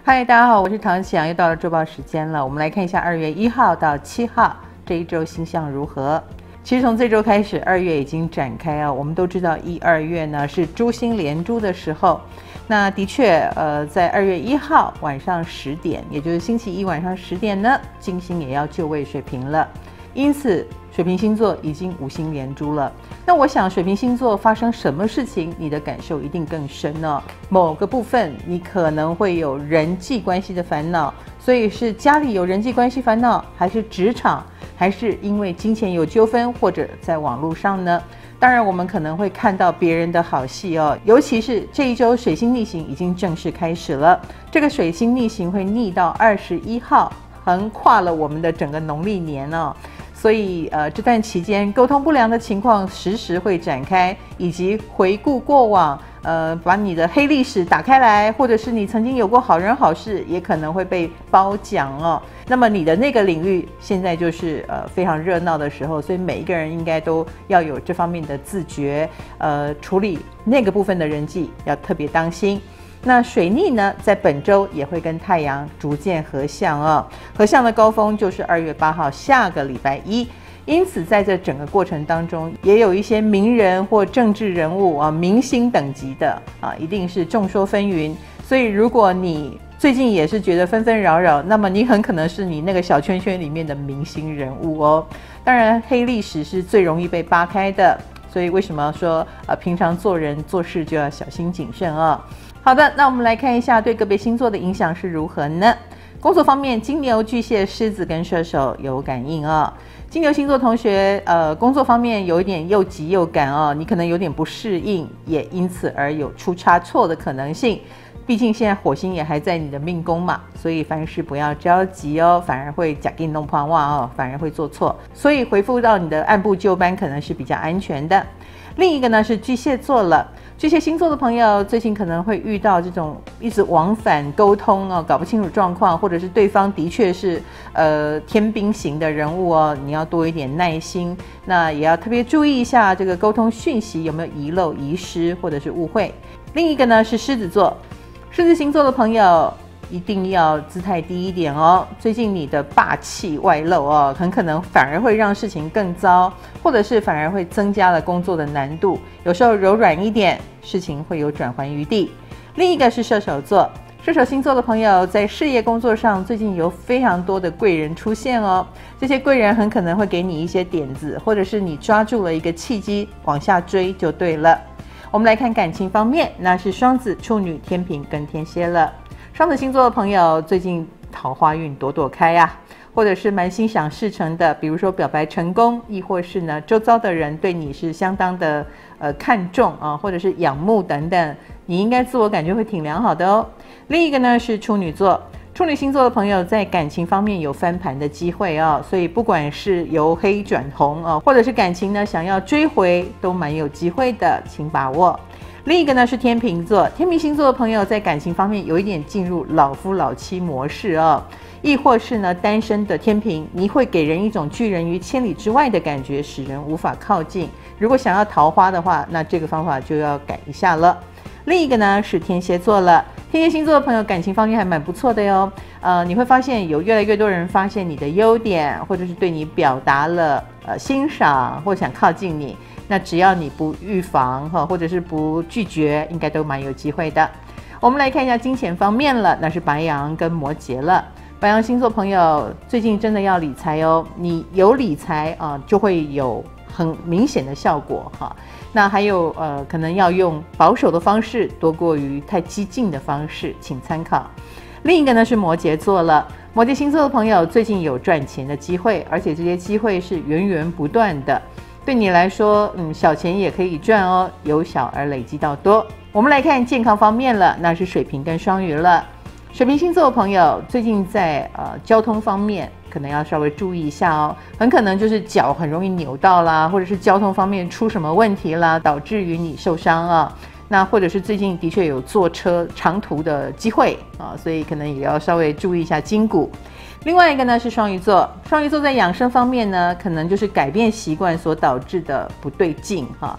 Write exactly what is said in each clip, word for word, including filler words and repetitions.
嗨，大家好，我是唐启阳，又到了周报时间了。我们来看一下二月一号到七号这一周星象如何。其实从这周开始，二月已经展开啊。我们都知道一、二月呢是珠星连珠的时候。那的确，呃，在二月一号晚上十点，也就是星期一晚上十点呢，金星也要就位水瓶了。因此，水瓶星座已经五星连珠了。那我想，水瓶星座发生什么事情，你的感受一定更深呢、哦？某个部分你可能会有人际关系的烦恼，所以是家里有人际关系烦恼，还是职场，还是因为金钱有纠纷，或者在网络上呢？当然，我们可能会看到别人的好戏哦，尤其是这一周水星逆行已经正式开始了。这个水星逆行会逆到二十一号，横跨了我们的整个农历年哦。所以，呃，这段期间沟通不良的情况时时会展开，以及回顾过往，呃，把你的黑历史打开来，或者是你曾经有过好人好事，也可能会被褒奖哦。那么你的那个领域现在就是呃非常热闹的时候，所以每一个人应该都要有这方面的自觉，呃，处理那个部分的人际要特别当心。那水逆呢，在本周也会跟太阳逐渐合相哦，合相的高峰就是二月八号，下个礼拜一。因此，在这整个过程当中，也有一些名人或政治人物啊，明星等级的啊，一定是众说纷纭。所以，如果你最近也是觉得纷纷扰扰，那么你很可能是你那个小圈圈里面的明星人物哦。当然，黑历史是最容易被扒开的，所以为什么说呃，平常做人做事就要小心谨慎啊、哦？好的，那我们来看一下对个别星座的影响是如何呢？工作方面，金牛、巨蟹、狮子跟射手有感应哦。金牛星座同学，呃，工作方面有一点又急又赶哦，你可能有点不适应，也因此而有出差错的可能性。毕竟现在火星也还在你的命宫嘛，所以凡事不要着急哦，反而会假定弄破袜哦，反而会做错。所以回复到你的按部就班，可能是比较安全的。另一个呢是巨蟹座了，巨蟹星座的朋友最近可能会遇到这种一直往返沟通哦，搞不清楚状况，或者是对方的确是呃天兵型的人物哦，你要多一点耐心，那也要特别注意一下这个沟通讯息有没有遗漏、遗失或者是误会。另一个呢是狮子座，狮子星座的朋友一定要姿态低一点哦，最近你的霸气外露哦，很可能反而会让事情更糟，或者是反而会增加了工作的难度。有时候柔软一点，事情会有转圜余地。另一个是射手座，射手星座的朋友在事业工作上最近有非常多的贵人出现哦，这些贵人很可能会给你一些点子，或者是你抓住了一个契机往下追就对了。我们来看感情方面，那是双子、处女、天秤跟天蝎了。双子星座的朋友最近桃花运朵朵开啊，或者是蛮心想事成的，比如说表白成功，亦或是呢周遭的人对你是相当的呃看重啊，或者是仰慕等等，你应该自我感觉会挺良好的哦。另一个呢是处女座，处女星座的朋友在感情方面有翻盘的机会哦，所以不管是由黑转红啊，或者是感情呢想要追回，都蛮有机会的，请把握。另一个呢是天秤座，天秤星座的朋友在感情方面有一点进入老夫老妻模式哦，亦或是呢单身的天秤，你会给人一种拒人于千里之外的感觉，使人无法靠近。如果想要桃花的话，那这个方法就要改一下了。另一个呢是天蝎座了，天蝎星座的朋友感情方面还蛮不错的哟，呃，你会发现有越来越多人发现你的优点，或者是对你表达了呃欣赏，或想靠近你。那只要你不预防或者是不拒绝，应该都蛮有机会的。我们来看一下金钱方面了，那是白羊跟摩羯了。白羊星座朋友最近真的要理财哦，你有理财啊、呃，就会有很明显的效果哈。那还有呃，可能要用保守的方式多过于太激进的方式，请参考。另一个呢是摩羯座了，摩羯星座的朋友最近有赚钱的机会，而且这些机会是源源不断的。对你来说，嗯，小钱也可以赚哦，由小而累积到多。我们来看健康方面了，那是水瓶跟双鱼了。水瓶星座的朋友最近在呃交通方面可能要稍微注意一下哦，很可能就是脚很容易扭到啦，或者是交通方面出什么问题啦，导致于你受伤啊。那或者是最近的确有坐车长途的机会啊，所以可能也要稍微注意一下筋骨。另外一个呢是双鱼座，双鱼座在养生方面呢，可能就是改变习惯所导致的不对劲哈。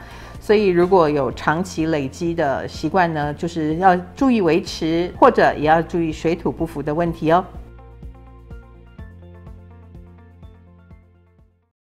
所以如果有长期累积的习惯呢，就是要注意维持，或者也要注意水土不服的问题哦。